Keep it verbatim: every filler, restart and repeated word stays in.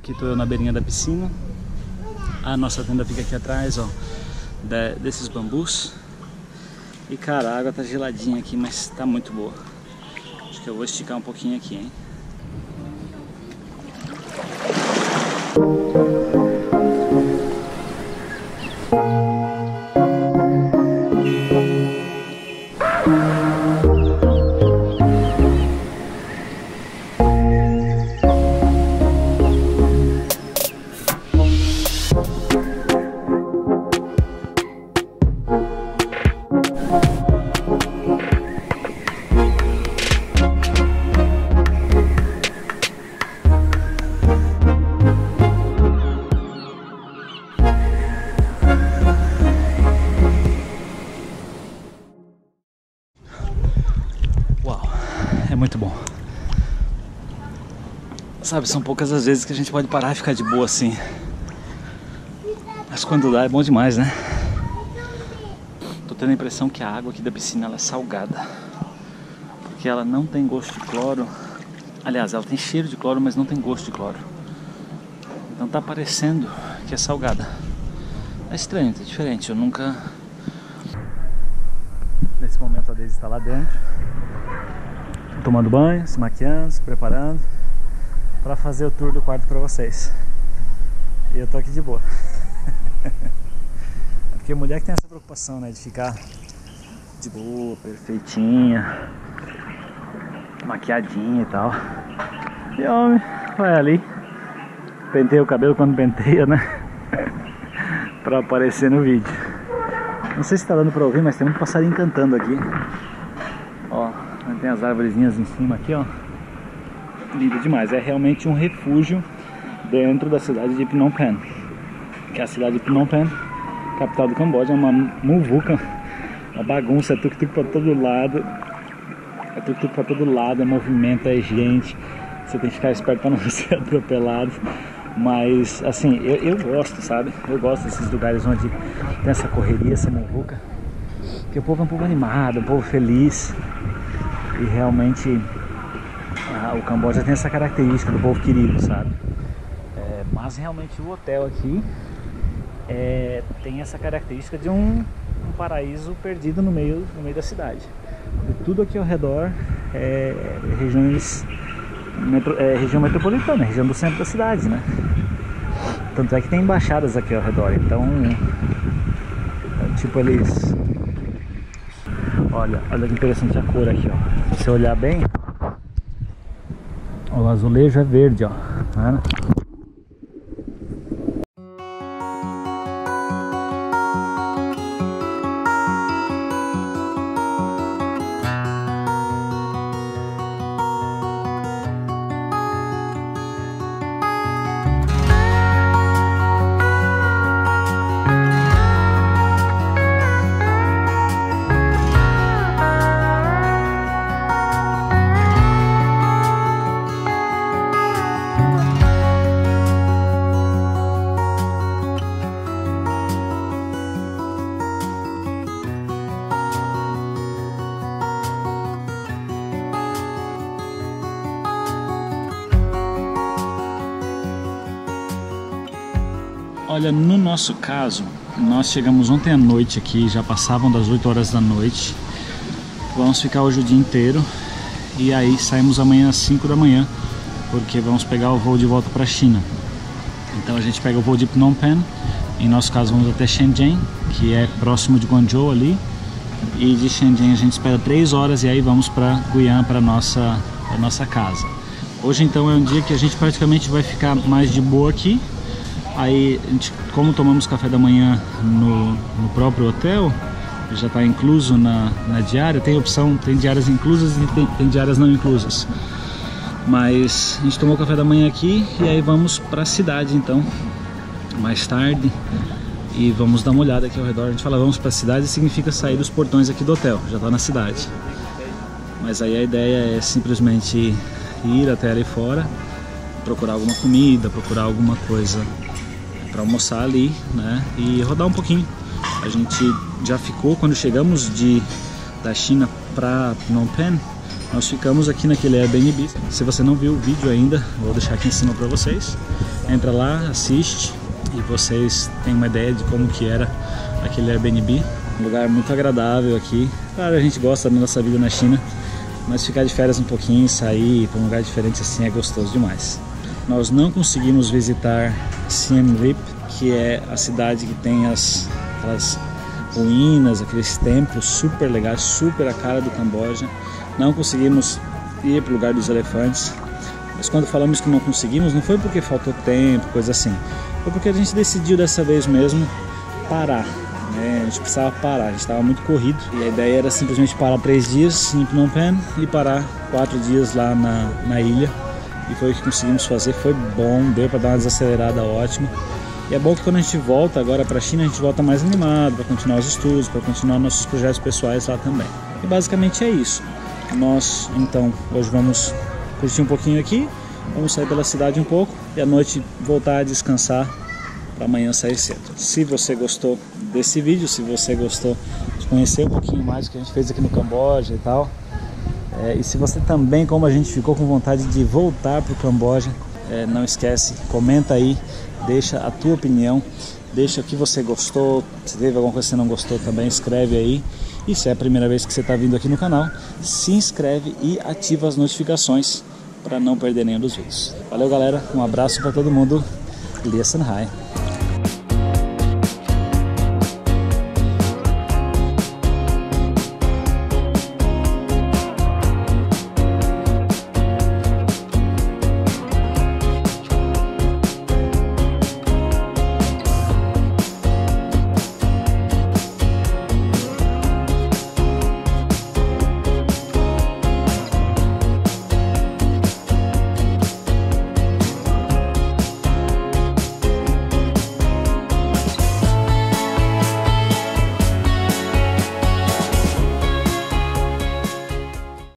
Aqui tô eu na beirinha da piscina. A nossa tenda fica aqui atrás, ó, de, desses bambus. E cara, a água tá geladinha aqui, mas tá muito boa. Acho que eu vou esticar um pouquinho aqui, hein? É muito bom. Sabe, são poucas as vezes que a gente pode parar e ficar de boa assim. Mas quando dá é bom demais, né? Tô tendo a impressão que a água aqui da piscina ela é salgada. Porque ela não tem gosto de cloro. Aliás, ela tem cheiro de cloro, mas não tem gosto de cloro. Então tá parecendo que é salgada. É estranho, é diferente. Eu nunca... Nesse momento a Daisy está lá dentro, tomando banho, se maquiando, se preparando para fazer o tour do quarto para vocês. E eu tô aqui de boa. É porque mulher que tem essa preocupação, né, de ficar de boa, perfeitinha, maquiadinha e tal. E homem, vai ali, penteia o cabelo quando penteia, né, para aparecer no vídeo. Não sei se tá dando pra ouvir, mas tem muito passarinho cantando aqui. Ó, tem as árvorezinhas em cima aqui, ó. Lindo demais. É realmente um refúgio dentro da cidade de Phnom Penh. Que é a cidade de Phnom Penh, capital do Camboja. É uma muvuca, uma bagunça, é tuk-tuk pra todo lado. É tuk-tuk pra todo lado, é movimento, é gente. Você tem que ficar esperto pra não ser atropelado. Mas, assim, eu, eu gosto, sabe? Eu gosto desses lugares onde tem essa correria, essa muvuca. Porque o povo é um povo animado, um povo feliz. E realmente a, o Camboja tem essa característica do povo querido, sabe? É, mas realmente o hotel aqui é, tem essa característica de um, um paraíso perdido no meio, no meio da cidade. E tudo aqui ao redor é regiões... Metro, é, região metropolitana, região do centro da cidade, né? Tanto é que tem embaixadas aqui ao redor, então é, tipo eles... Olha, olha que interessante a cor aqui, ó. Se você olhar bem, ó, o azulejo é verde, ó. Tá? Olha, no nosso caso, nós chegamos ontem à noite aqui, já passavam das oito horas da noite. Vamos ficar hoje o dia inteiro e aí saímos amanhã às cinco da manhã, porque vamos pegar o voo de volta para a China. Então a gente pega o voo de Phnom Penh, em nosso caso vamos até Shenzhen, que é próximo de Guangzhou ali, e de Shenzhen a gente espera três horas e aí vamos para Guian, para nossa, para nossa casa. Hoje então é um dia que a gente praticamente vai ficar mais de boa aqui. Aí, a gente, como tomamos café da manhã no, no próprio hotel, já está incluso na, na diária, tem opção, tem diárias inclusas e tem, tem diárias não inclusas. Mas a gente tomou café da manhã aqui e aí vamos para a cidade então, mais tarde. E vamos dar uma olhada aqui ao redor. A gente fala vamos para a cidade significa sair dos portões aqui do hotel, já está na cidade. Mas aí a ideia é simplesmente ir até ali fora, procurar alguma comida, procurar alguma coisa para almoçar ali, né, e rodar um pouquinho. A gente já ficou, quando chegamos de, da China para Phnom Penh, nós ficamos aqui naquele Airbnb. Se você não viu o vídeo ainda, vou deixar aqui em cima para vocês. Entra lá, assiste e vocês têm uma ideia de como que era aquele Airbnb. Um lugar muito agradável aqui. Claro, a gente gosta da nossa vida na China, mas ficar de férias um pouquinho, sair para um lugar diferente assim é gostoso demais. Nós não conseguimos visitar Siem Reap, que é a cidade que tem as, aquelas ruínas, aqueles templos super legais, super a cara do Camboja. Não conseguimos ir para o lugar dos elefantes, mas quando falamos que não conseguimos, não foi porque faltou tempo, coisa assim. Foi porque a gente decidiu dessa vez mesmo parar. É, a gente precisava parar, a gente estava muito corrido e a ideia era simplesmente parar três dias em Phnom Penh e parar quatro dias lá na, na ilha, e foi o que conseguimos fazer. Foi bom, deu para dar uma desacelerada ótima, e é bom que quando a gente volta agora para a China, a gente volta mais animado para continuar os estudos, para continuar nossos projetos pessoais lá também. E basicamente é isso. Nós então hoje vamos curtir um pouquinho aqui, vamos sair pela cidade um pouco e à noite voltar a descansar para amanhã sair cedo. Se você gostou desse vídeo, se você gostou de conhecer um pouquinho mais do que a gente fez aqui no Camboja e tal, é, e se você também, como a gente, ficou com vontade de voltar para o Camboja, é, não esquece, comenta aí, deixa a tua opinião, deixa o que você gostou, se teve alguma coisa que você não gostou também, escreve aí. E se é a primeira vez que você está vindo aqui no canal, se inscreve e ativa as notificações para não perder nenhum dos vídeos. Valeu, galera, um abraço para todo mundo, Lia Sanhai.